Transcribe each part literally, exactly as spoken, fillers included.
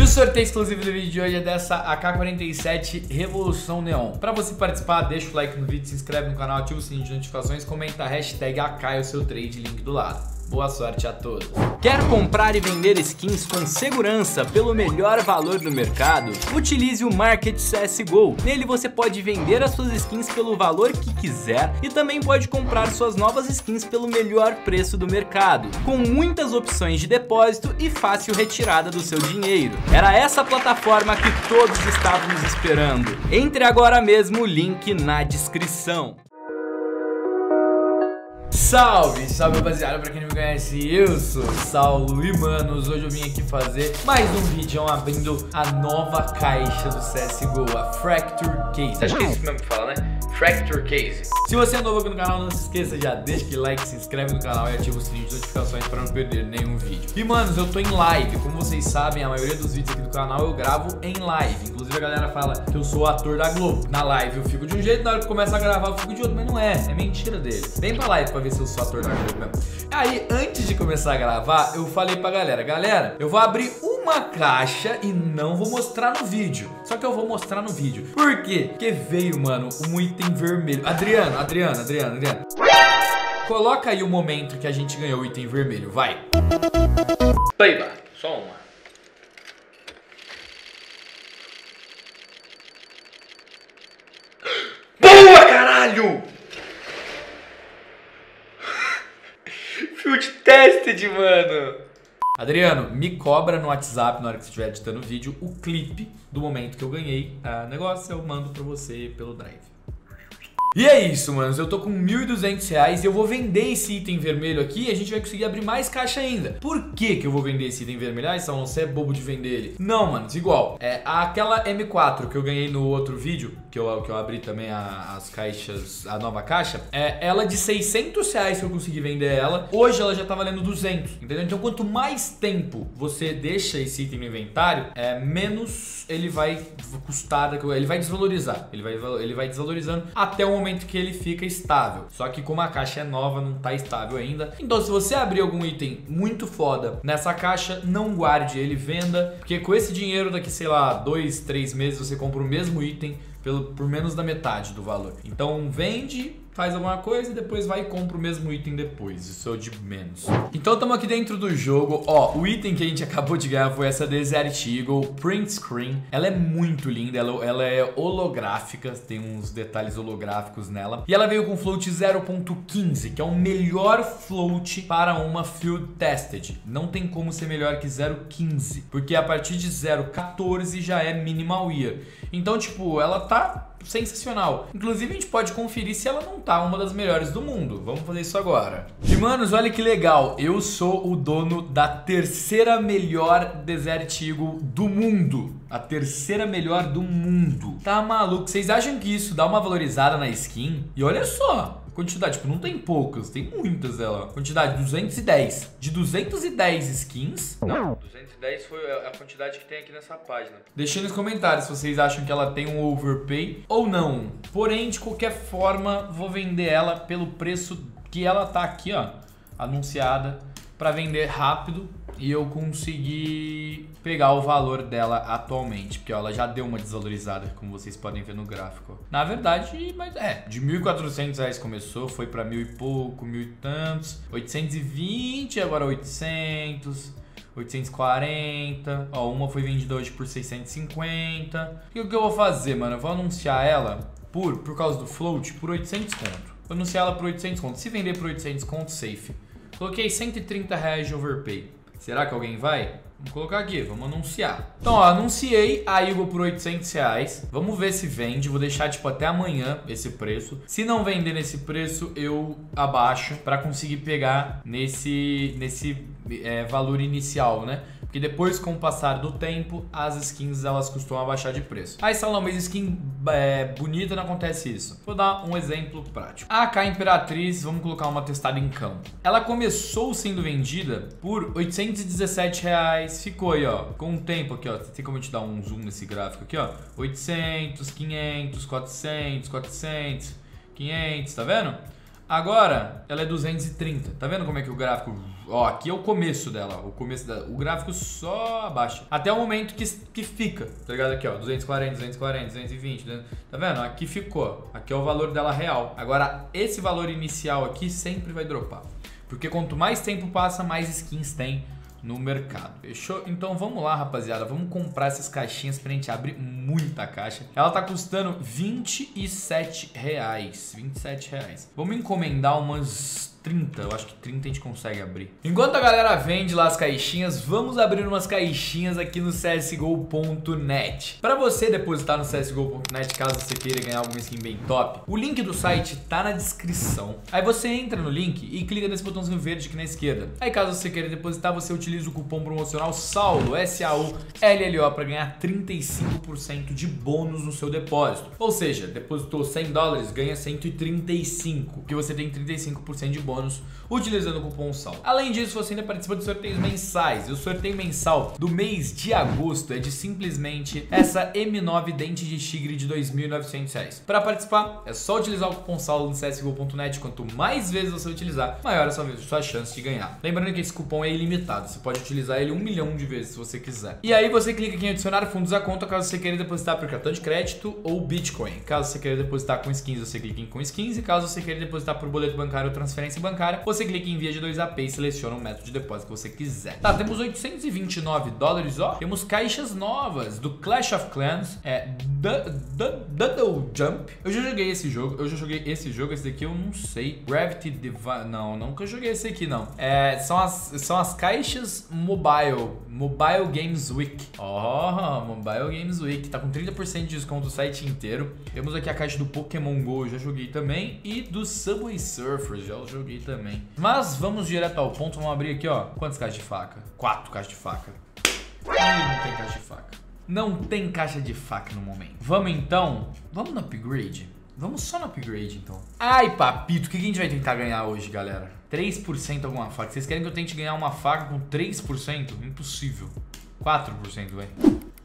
E o sorteio exclusivo do vídeo de hoje é dessa A K quarenta e sete Revolução Neon. Pra você participar, deixa o like no vídeo, se inscreve no canal, ativa o sininho de notificações, comenta a hashtag A K e o seu trade, link do lado. Boa sorte a todos. Quer comprar e vender skins com segurança pelo melhor valor do mercado? Utilize o Market C S G O. Nele você pode vender as suas skins pelo valor que quiser e também pode comprar suas novas skins pelo melhor preço do mercado, com muitas opções de depósito e fácil retirada do seu dinheiro. Era essa plataforma que todos estávamos esperando. Entre agora mesmo, o link na descrição. Salve, salve rapaziada, pra quem não me conhece, eu sou Saulo e manos, hoje eu vim aqui fazer mais um vídeo abrindo a nova caixa do C S G O, a Fracture Case. Acho que é isso mesmo que fala, né? Fracture Case. Se você é novo aqui no canal, não se esqueça, já deixa aquele like, se inscreve no canal e ativa o sininho de notificações para não perder nenhum vídeo. E manos, eu tô em live, como vocês sabem, a maioria dos vídeos aqui do canal eu gravo em live. Inclusive a galera fala que eu sou ator da Globo. Na live eu fico de um jeito, na hora que começa a gravar eu fico de outro, mas não é, é mentira deles. Vem pra live pra ver se eu sou ator da Globo mesmo. Aí, antes de começar a gravar, eu falei pra galera, galera, eu vou abrir uma caixa e não vou mostrar no vídeo. Só que eu vou mostrar no vídeo. Por quê? Porque veio, mano, um item vermelho. Adriano, Adriano, Adriano, Adriano. Coloca aí o momento que a gente ganhou o item vermelho, vai. Paiba, só uma. Boa, caralho! Field Tested, mano. Adriano, me cobra no WhatsApp na hora que você estiver editando o vídeo o clipe do momento que eu ganhei o negócio, eu mando pra você pelo Drive. E é isso, manos, eu tô com mil e duzentos reais e eu vou vender esse item vermelho aqui e a gente vai conseguir abrir mais caixa ainda. Por que que eu vou vender esse item vermelho? Ah, Saulo, você é bobo de vender ele. Não, manos, igual, é, aquela M quatro que eu ganhei no outro vídeo, que eu, que eu abri também a, as caixas, a nova caixa, é, ela de seiscentos reais que eu consegui vender ela, hoje ela já tá valendo duzentos, entendeu? Então quanto mais tempo você deixa esse item no inventário, é, menos ele vai custar, ele vai desvalorizar, ele vai, ele vai desvalorizando até o momento que ele fica estável. Só que como a caixa é nova, não tá estável ainda. Então se você abrir algum item muito foda nessa caixa, não guarde ele, venda, porque com esse dinheiro daqui, sei lá, dois, três meses você compra o mesmo item pelo, por menos da metade do valor. Então vende, faz alguma coisa e depois vai e compra o mesmo item depois. Isso é o de menos. Então estamos aqui dentro do jogo. Ó, o item que a gente acabou de ganhar foi essa Desert Eagle Print Screen. Ela é muito linda, ela, ela é holográfica, tem uns detalhes holográficos nela. E ela veio com float zero ponto quinze, que é o melhor float para uma Field Tested. Não tem como ser melhor que zero ponto quinze, porque a partir de zero ponto quatorze já é Minimal Year. Então, tipo, ela tá sensacional. Inclusive a gente pode conferir se ela não tá uma das melhores do mundo. Vamos fazer isso agora. E manos, olha que legal, eu sou o dono da terceira melhor Desert Eagle do mundo. A terceira melhor do mundo. Tá maluco? Vocês acham que isso dá uma valorizada na skin? E olha só, quantidade, tipo, não tem poucas, tem muitas ela. Quantidade, duzentos e dez. De duzentos e dez skins. Não, duzentos e dez foi a quantidade que tem aqui nessa página. Deixem nos comentários se vocês acham que ela tem um overpay ou não. Porém, de qualquer forma, vou vender ela pelo preço que ela tá aqui, ó, anunciada, pra vender rápido e eu conseguir pegar o valor dela atualmente, porque ó, ela já deu uma desvalorizada, como vocês podem ver no gráfico. Na verdade, mas é, de mil e quatrocentos reais começou, foi pra mil e pouco, mil e tantos, oitocentos e vinte, agora oitocentos, oitocentos e quarenta, ó, uma foi vendida hoje por seiscentos e cinquenta. E o que eu vou fazer, mano? Eu vou anunciar ela por, por causa do float, por oitocentos conto. Vou anunciar ela por oitocentos conto. Se vender por oitocentos conto, safe. Coloquei cento e trinta reais de overpay. Será que alguém vai? Vamos colocar aqui, vamos anunciar. Então, ó, anunciei a Eagle por oitocentos reais. Vamos ver se vende. Vou deixar, tipo, até amanhã esse preço. Se não vender nesse preço, eu abaixo pra conseguir pegar nesse, nesse é, valor inicial, né? Porque depois, com o passar do tempo, as skins elas costumam abaixar de preço. Aí, Saulo, mas skin é, bonita não acontece isso. Vou dar um exemplo prático. A A K Imperatriz, vamos colocar uma testada em campo. Ela começou sendo vendida por oitocentos e dezessete reais. Ficou aí, ó, com o tempo aqui, ó. Tem como eu te dar um zoom nesse gráfico aqui, ó. oitocentos, quinhentos, quatrocentos, quatrocentos, quinhentos, tá vendo? Agora, ela é duzentos e trinta. Tá vendo como é que o gráfico... Ó, aqui é o começo dela, ó. O começo da... O gráfico só abaixa. Até o momento que, que fica, tá ligado? Aqui, ó. duzentos e quarenta, duzentos e quarenta, duzentos e vinte. Tá vendo? Aqui ficou. Aqui é o valor dela real. Agora, esse valor inicial aqui sempre vai dropar. Porque quanto mais tempo passa, mais skins tem no mercado. Fechou? Então vamos lá, rapaziada. Vamos comprar essas caixinhas pra gente abrir muita caixa. Ela tá custando vinte e sete reais. vinte e sete reais. Vamos encomendar umas trinta. Eu acho que trinta a gente consegue abrir. Enquanto a galera vende lá as caixinhas, vamos abrir umas caixinhas aqui no C S G O ponto net. Pra você depositar no C S G O ponto net, caso você queira ganhar alguma skin bem top, o link do site tá na descrição. Aí você entra no link e clica nesse botãozinho verde aqui na esquerda. Aí caso você queira depositar, você utiliza o cupom promocional SAULO, S A U L L O, para ganhar trinta e cinco por cento de bônus no seu depósito. Ou seja, depositou cem dólares, ganha cento e trinta e cinco, que você tem trinta e cinco por cento de bônus utilizando o cupom SAULO. Além disso, você ainda participa de sorteios mensais. E o sorteio mensal do mês de agosto é de simplesmente essa M nove Dente de Tigre de dois mil e novecentos reais. Para participar, é só utilizar o cupom SAULO no C S G O ponto net. Quanto mais vezes você utilizar, maior é a sua, sua chance de ganhar. Lembrando que esse cupom é ilimitado. Você pode utilizar ele um milhão de vezes se você quiser. E aí você clica aqui em adicionar fundos à conta caso você queira depositar por cartão de crédito ou Bitcoin. Caso você queira depositar com skins, você clica em com skins. E caso você queira depositar por boleto bancário ou transferência bancária, você clica em via de dois A P e seleciona o método de depósito que você quiser. Tá, temos oitocentos e vinte e nove dólares, ó. Temos caixas novas do Clash of Clans, é Doodle Jump. Eu já joguei esse jogo, eu já joguei esse jogo, esse daqui eu não sei. Gravity Divine, não, nunca joguei esse aqui não. É, são as, são as caixas mobile, Mobile Games Week. Ó, oh, Mobile Games Week, tá com trinta por cento de desconto o site inteiro. Temos aqui a caixa do Pokémon Go, eu já joguei também, e do Subway Surfers, já joguei também. Mas vamos direto ao ponto, vamos abrir aqui, ó. Quantas caixas de faca? Quatro caixas de faca. Ih, não tem caixa de faca. Não tem caixa de faca no momento. Vamos então, vamos no upgrade? Vamos só no upgrade então. Ai, papito, o que a gente vai tentar ganhar hoje, galera? três por cento alguma faca. Vocês querem que eu tente ganhar uma faca com três por cento? Impossível. quatro por cento, velho.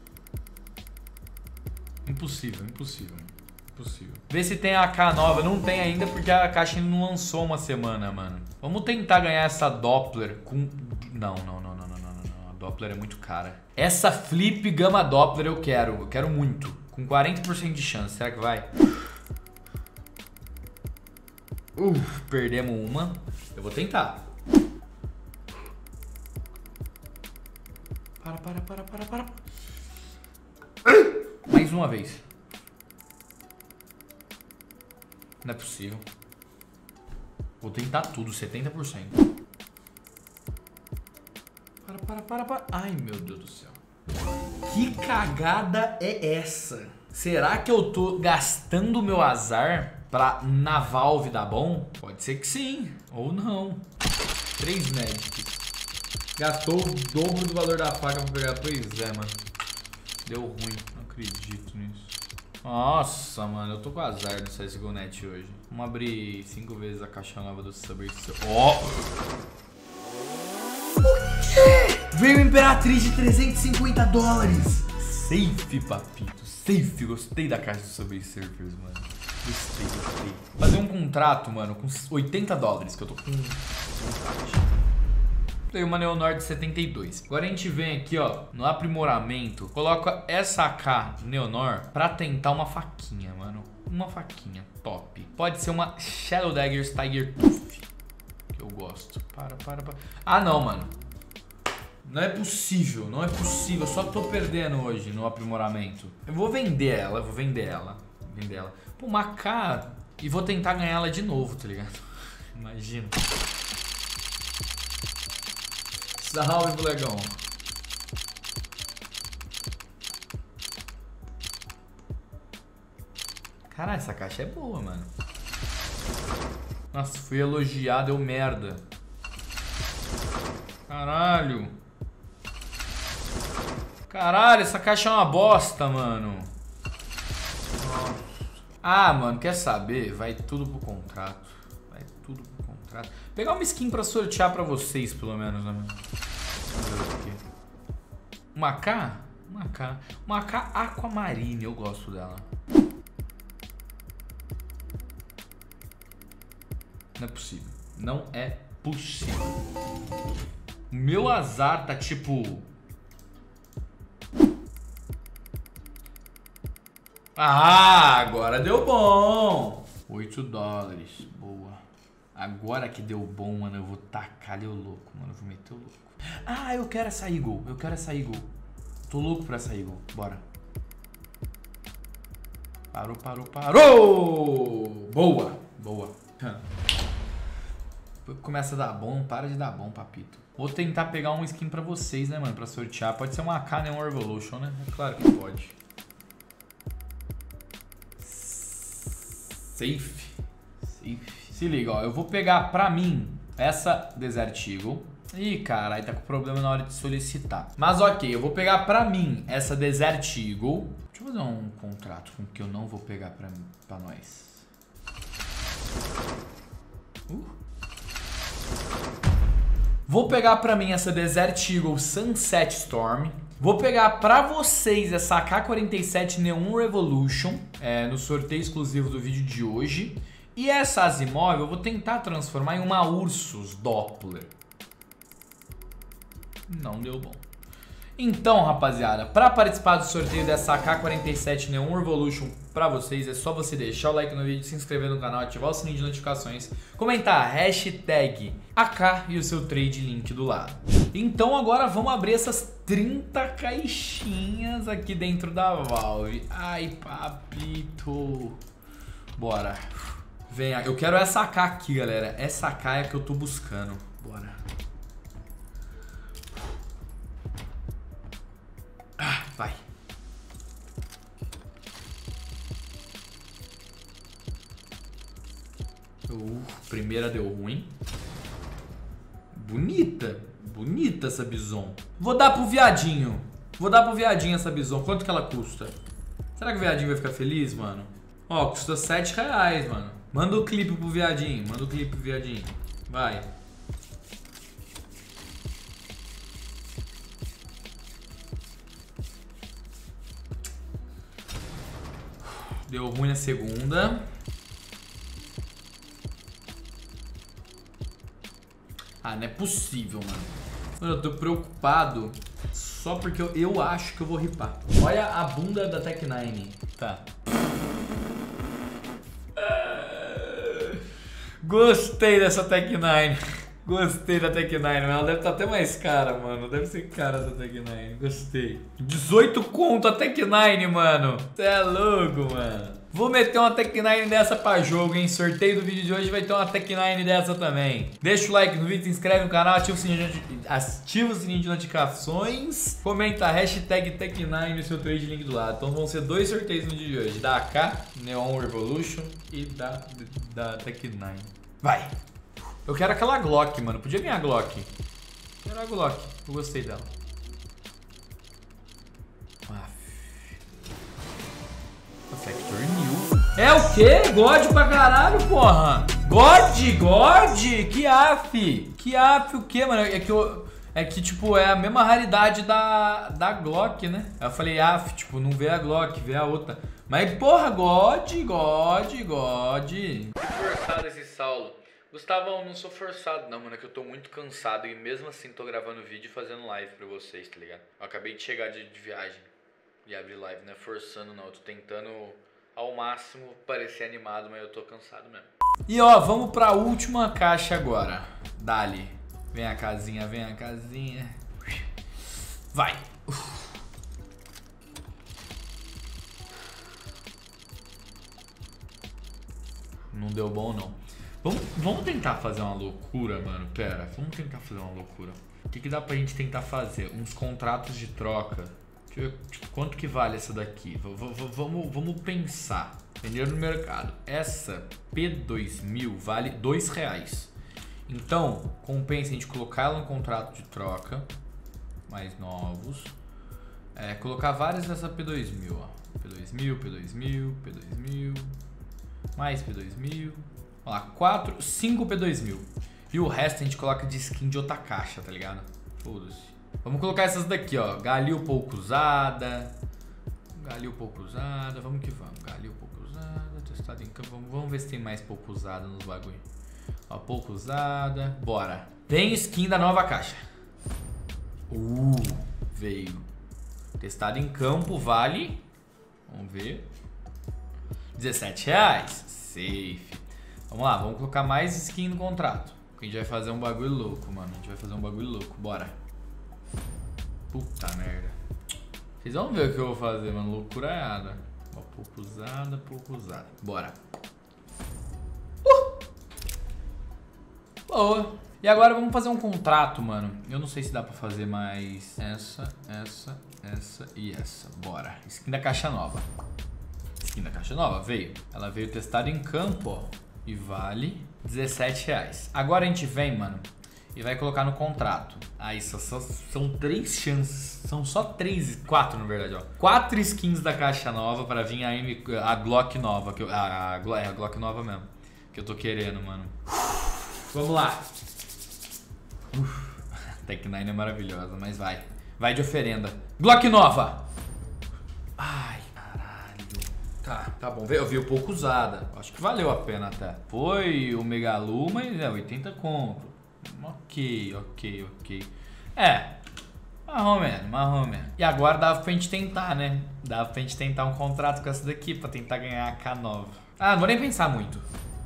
Impossível, impossível. Possível. Vê se tem a A K nova. Não tem ainda porque a caixa ainda não lançou uma semana, mano. Vamos tentar ganhar essa Doppler com... Não, não, não, não, não, não, não. A Doppler é muito cara. Essa Flip Gamma Doppler eu quero. Eu quero muito. Com quarenta por cento de chance. Será que vai? Uf, perdemos uma. Eu vou tentar. Para, para, para, para, para. Mais uma vez. Não é possível. Vou tentar tudo, setenta por cento. Para, para, para, para. Ai, meu Deus do céu. Que cagada é essa? Será que eu tô gastando o meu azar pra na Valve dar bom? Pode ser que sim, ou não. Três Magic. Gastou o dobro do valor da faca pra pegar. Pois é, mano. Deu ruim, não acredito nisso. Nossa, mano, eu tô com azar no C S G O ponto net hoje. Vamos abrir cinco vezes a caixa nova do Subway Surfers. Ó! Oh. O quê? Veio Imperatriz de trezentos e cinquenta dólares. Safe, papito. Safe. Gostei da caixa do Subway Surfers, mano. Gostei, gostei. Fazer um contrato, mano, com oitenta dólares, que eu tô com... Tem uma Neonor de setenta e dois. Agora a gente vem aqui, ó, no aprimoramento. Coloca essa A K Neonor pra tentar uma faquinha, mano. Uma faquinha top. Pode ser uma Shadow Daggers Tiger Tooth, que eu gosto. Para, para, para. Ah, não, mano. Não é possível, não é possível. Eu só tô perdendo hoje no aprimoramento. Eu vou vender ela, eu vou vender ela. Vou vender ela. Pô, uma A K. E vou tentar ganhar ela de novo, tá ligado? Imagina. Salve, molegão. Caralho, essa caixa é boa, mano. Nossa, fui elogiado, deu merda. Caralho. Caralho, essa caixa é uma bosta, mano. Ah, mano, quer saber? Vai tudo pro contrato. Vai tudo pro contrato. Pegar uma skin pra sortear pra vocês, pelo menos, né, mano? Uma A K? Uma A K. Uma A K Aquamarine, eu gosto dela. Não é possível. Não é possível. O meu azar tá tipo... Ah, agora deu bom. oito dólares. Boa. Agora que deu bom, mano, eu vou tacar o louco, mano. Eu vou meter o louco. Ah, eu quero essa Eagle. Eu quero essa Eagle. Tô louco pra essa Eagle. Bora. Parou, parou, parou! Boa! Boa. Começa a dar bom, para de dar bom, papito. Vou tentar pegar um skin pra vocês, né, mano? Pra sortear. Pode ser uma A K Neon Revolution, né? É claro que pode. Safe. Safe. Se liga, ó. Eu vou pegar pra mim essa Desert Eagle. Ih, caralho, tá com problema na hora de solicitar. Mas ok, eu vou pegar pra mim essa Desert Eagle. Deixa eu fazer um contrato com que eu não vou pegar pra, mim, pra nós. Uh. Vou pegar pra mim essa Desert Eagle Sunset Storm. Vou pegar pra vocês essa A K quarenta e sete Neon Revolution, é, no sorteio exclusivo do vídeo de hoje. E essa Asimov eu vou tentar transformar em uma Ursus Doppler. Não deu bom. Então, rapaziada, para participar do sorteio dessa A K quarenta e sete Neon Revolution pra vocês, é só você deixar o like no vídeo, se inscrever no canal, ativar o sininho de notificações, comentar hashtag A K e o seu trade link do lado. Então agora vamos abrir essas trinta caixinhas aqui dentro da Valve. Ai, papito. Bora. Venha, eu quero essa A K aqui, galera. Essa A K é a que eu tô buscando. Bora. Ah, vai. Uh, primeira deu ruim. Bonita. Bonita essa Bison. Vou dar pro viadinho. Vou dar pro viadinho essa Bison. Quanto que ela custa? Será que o viadinho vai ficar feliz, mano? Ó, custa sete reais, mano. Manda o clipe pro viadinho. Manda o clipe pro viadinho. Vai. Deu ruim na segunda. Ah, não é possível, mano. Mano, eu tô preocupado só porque eu, eu acho que eu vou ripar. Olha a bunda da Tech nine. Tá. Gostei dessa Tech nine. Gostei da Tech nine. Ela deve estar até mais cara, mano. Deve ser cara essa Tech nine. Gostei. dezoito conto a Tech nine, mano. Você é louco, mano. Vou meter uma Tech nine dessa pra jogo, hein? Sorteio do vídeo de hoje vai ter uma Tech nine dessa também. Deixa o like no vídeo, se inscreve no canal, ativa o sininho de, ativa o sininho de notificações. Comenta hashtag Tech nine no seu trade link do lado. Então vão ser dois sorteios no dia de hoje. Da A K, Neon Revolution e da, da Tech nine. Vai! Eu quero aquela Glock, mano. Podia ganhar a Glock. Quero a Glock. Eu gostei dela. Factor New. É o quê? God pra caralho, porra. God, God. Que af. Que af o quê, mano? É que eu... É que, tipo, é a mesma raridade da, da Glock, né? Eu falei, af, tipo, não vê a Glock, vê a outra. Mas, porra, God, God, God. Que forçado esse Saulo. Gustavo, eu não sou forçado não, mano, é que eu tô muito cansado e mesmo assim tô gravando vídeo e fazendo live pra vocês, tá ligado? Eu acabei de chegar de, de viagem e abrir live, não é forçando não, eu tô tentando ao máximo parecer animado, mas eu tô cansado mesmo. E ó, vamos pra última caixa agora, dali, vem a casinha, vem a casinha, vai! Não deu bom não. Vamos, vamos tentar fazer uma loucura, mano. Pera, vamos tentar fazer uma loucura. O que, que dá pra gente tentar fazer? Uns contratos de troca. Deixa eu ver, tipo, quanto que vale essa daqui? V -v vamos, vamos pensar. Vender no mercado. Essa P dois mil vale dois reais. Então, compensa a gente colocar ela no contrato de troca. Mais novos. É, colocar várias dessa P dois mil, ó. P dois mil, P dois mil, P dois mil. Mais P dois mil. Olha lá, quatro, cinco P dois mil. E o resto a gente coloca de skin de outra caixa, tá ligado? Foda-se. Vamos colocar essas daqui, ó. Galil pouco usada. Galil pouco usada. Vamos que vamos. Galil pouco usada. Testado em campo. Vamos, vamos ver se tem mais pouco usada nos bagulho. Ó, pouco usada. Bora. Vem skin da nova caixa. Uh, veio. Testado em campo, vale. Vamos ver. dezessete reais. Safe. Vamos lá, vamos colocar mais skin no contrato. A gente vai fazer um bagulho louco, mano. A gente vai fazer um bagulho louco. Bora. Puta merda. Vocês vão ver o que eu vou fazer, mano. Loucuraiada. Ó, pouco usada, pouco usada. Bora. Uh! Boa. E agora vamos fazer um contrato, mano. Eu não sei se dá pra fazer mais essa, essa, essa e essa. Bora. Skin da caixa nova. Skin da caixa nova, veio. Ela veio testada em campo, ó. E vale dezessete reais. Agora a gente vem, mano, e vai colocar no contrato. Aí só, só, são três chances. São só três, quatro na verdade, ó. Quatro skins da caixa nova pra vir a, M, a Glock nova. Que eu, a, a, a Glock nova mesmo. Que eu tô querendo, mano. Vamos lá. Uf, Tech nine é maravilhosa, mas vai. Vai de oferenda. Glock nova. Ai, caralho. Tá, tá bom. Eu vi um pouco usada. Acho que valeu a pena até. Foi o Megalu, mas é oitenta conto. Ok, ok, ok. É. Marrom mesmo, marrom mesmo. E agora dava pra gente tentar, né? Dava pra gente tentar um contrato com essa daqui pra tentar ganhar a K nova. Ah, não vou nem pensar muito.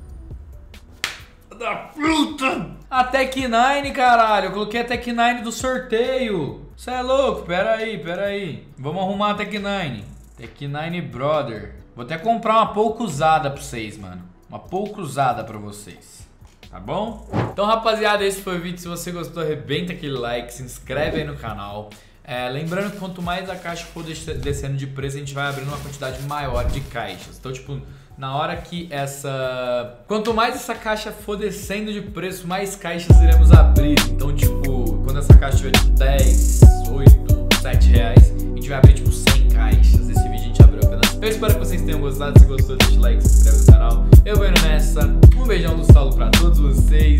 Da puta! A Tech nine, caralho. Eu coloquei a Tech nine do sorteio. Cê é louco? Pera aí, pera aí. Vamos arrumar a Tech nine. Tech nine Brother. Vou até comprar uma pouco usada pra vocês, mano. Uma pouco usada pra vocês. Tá bom? Então, rapaziada, esse foi o vídeo. Se você gostou, arrebenta aquele like. Se inscreve aí no canal. É, lembrando que quanto mais a caixa for descendo de preço, a gente vai abrindo uma quantidade maior de caixas. Então, tipo... Na hora que essa... Quanto mais essa caixa for descendo de preço, mais caixas iremos abrir. Então, tipo, quando essa caixa tiver tipo dez, oito, sete reais, a gente vai abrir tipo cem caixas. Esse vídeo a gente abriu apenas. Eu espero que vocês tenham gostado. Se gostou, deixa o like, se inscreve no canal. Eu vou indo nessa. Um beijão do Saulo pra todos vocês.